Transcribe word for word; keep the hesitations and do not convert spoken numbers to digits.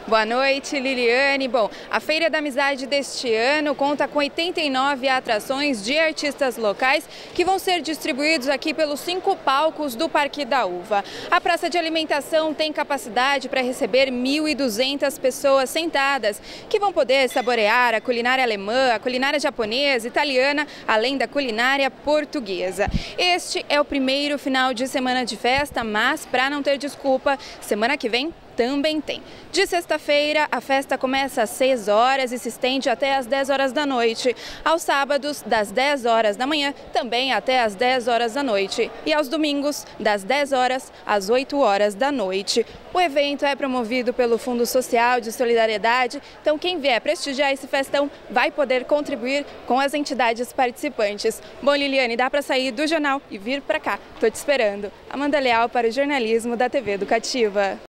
Boa noite, Liliane. Bom, a Feira da Amizade deste ano conta com oitenta e nove atrações de artistas locais que vão ser distribuídos aqui pelos cinco palcos do Parque da Uva. A praça de alimentação tem capacidade para receber mil e duzentas pessoas sentadas, que vão poder saborear a culinária alemã, a culinária japonesa, italiana, além da culinária portuguesa. Este é o primeiro final de semana de festa, mas para não ter desculpa, semana que vem também tem. De sexta-feira, a festa começa às seis horas e se estende até às dez horas da noite. Aos sábados, das dez horas da manhã, também até às dez horas da noite. E aos domingos, das dez horas às oito horas da noite. O evento é promovido pelo Fundo Social de Solidariedade, então quem vier prestigiar esse festão vai poder contribuir com as entidades participantes. Bom, Liliane, dá para sair do jornal e vir para cá. Tô te esperando. Amanda Leal para o jornalismo da T V Educativa.